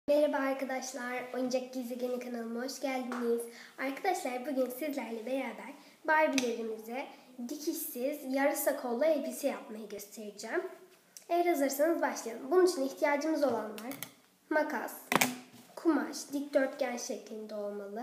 Merhaba arkadaşlar, Oyuncak Gezegeni kanalıma hoş geldiniz. Arkadaşlar bugün sizlerle beraber Barbie'lerimize dikişsiz yarısa kollu elbise yapmayı göstereceğim. Eğer hazırsanız başlayalım. Bunun için ihtiyacımız olanlar makas, kumaş, dikdörtgen şeklinde olmalı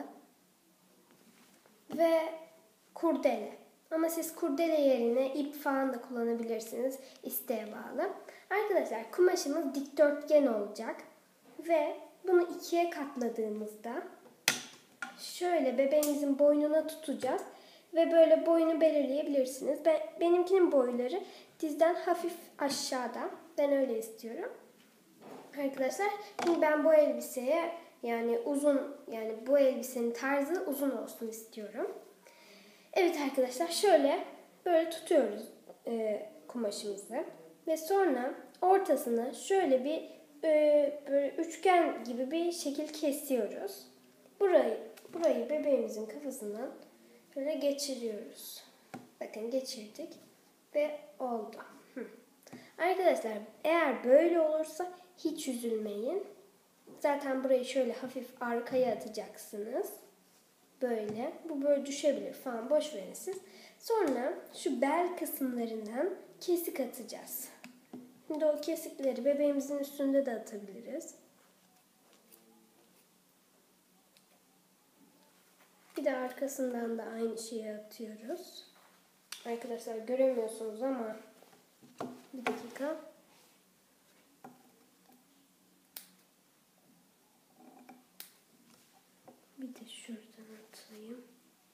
ve kurdele. Ama siz kurdele yerine ip falan da kullanabilirsiniz, isteğe bağlı. Arkadaşlar kumaşımız dikdörtgen olacak. Ve bunu ikiye katladığımızda şöyle bebeğimizin boynuna tutacağız ve böyle boyunu belirleyebilirsiniz. Benimkinin boyları dizden hafif aşağıda. Ben öyle istiyorum. Arkadaşlar şimdi ben bu elbiseye bu elbisenin tarzı uzun olsun istiyorum. Evet arkadaşlar şöyle böyle tutuyoruz kumaşımızı ve sonra ortasına şöyle bir böyle üçgen gibi bir şekil kesiyoruz. Burayı bebeğimizin kafasından böyle geçiriyoruz. Bakın geçirdik ve oldu. Arkadaşlar eğer böyle olursa hiç üzülmeyin. Zaten burayı şöyle hafif arkaya atacaksınız. Böyle. Bu böyle düşebilir falan, boş verin siz. Sonra şu bel kısımlarından kesik atacağız. Şimdi o kesikleri bebeğimizin üstünde de atabiliriz. Bir de arkasından da aynı şeyi atıyoruz. Arkadaşlar göremiyorsunuz ama bir dakika. Bir de şuradan atayım.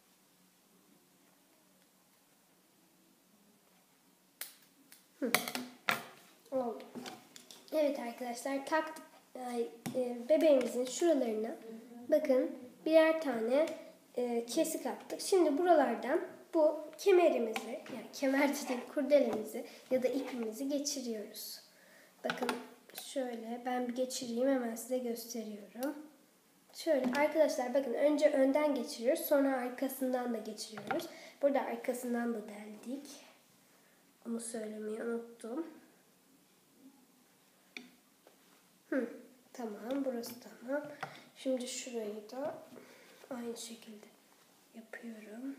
Oldu. Evet arkadaşlar taktık. Bebeğimizin şuralarına bakın birer tane kesik attık. Şimdi buralardan bu kemerimizi, yani kemer değil kurdelemizi ya da ipimizi geçiriyoruz. Bakın şöyle ben bir geçireyim, hemen size gösteriyorum. Şöyle arkadaşlar bakın önce önden geçiriyoruz, sonra arkasından da geçiriyoruz. Burada arkasından da deldik. Onu söylemeyi unuttum. Tamam, burası tamam. Şimdi şurayı da aynı şekilde yapıyorum.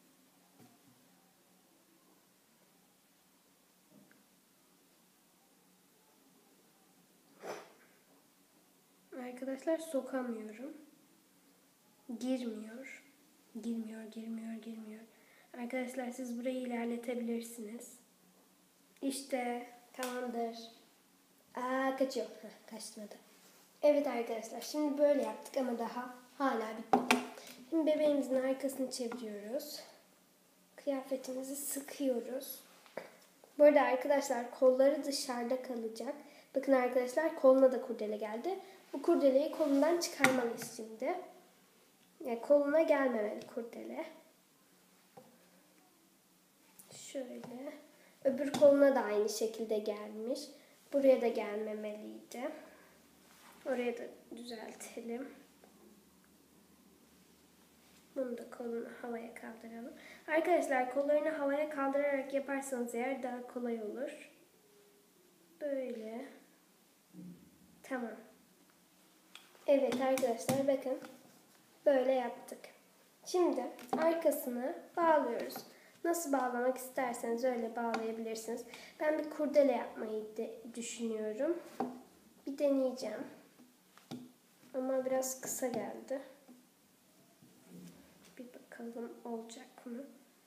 Arkadaşlar sokamıyorum. Girmiyor. Girmiyor. Arkadaşlar siz burayı ilerletebilirsiniz. İşte tamamdır. Kaçıyor. Kaçmadı. Evet arkadaşlar şimdi böyle yaptık ama hala bitmedi. Şimdi bebeğimizin arkasını çeviriyoruz. Kıyafetimizi sıkıyoruz. Bu arada arkadaşlar kolları dışarıda kalacak. Bakın arkadaşlar koluna da kurdele geldi. Bu kurdeleyi kolundan çıkarmalıyız şimdi. Yani koluna gelmemeli kurdele. Şöyle. Öbür koluna da aynı şekilde gelmiş. Buraya da gelmemeliydi. Oraya da düzeltelim. Bunu da kolunu havaya kaldıralım. Arkadaşlar kollarını havaya kaldırarak yaparsanız eğer daha kolay olur. Böyle. Tamam. Evet arkadaşlar bakın. Böyle yaptık. Şimdi arkasını bağlıyoruz. Nasıl bağlamak isterseniz öyle bağlayabilirsiniz. Ben bir kurdele yapmayı düşünüyorum. Bir deneyeceğim. Ama biraz kısa geldi. Bir bakalım olacak mı?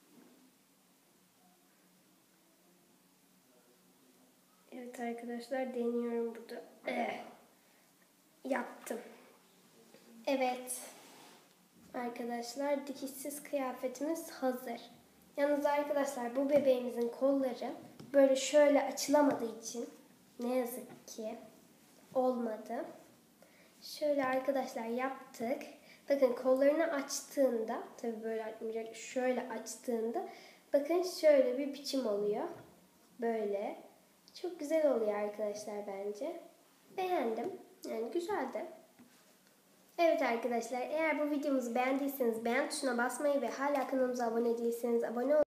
Evet arkadaşlar deniyorum burada. Yaptım. Evet. Arkadaşlar dikişsiz kıyafetimiz hazır. Yalnız arkadaşlar bu bebeğimizin kolları böyle şöyle açılamadığı için ne yazık ki olmadı. Şöyle arkadaşlar yaptık. Bakın kollarını açtığında, tabii böyle açmayacak, şöyle açtığında bakın şöyle bir biçim oluyor. Böyle. Çok güzel oluyor arkadaşlar bence. Beğendim. Yani güzeldi. Evet arkadaşlar eğer bu videomuzu beğendiyseniz beğen tuşuna basmayı ve hala kanalımıza abone değilseniz abone olmayı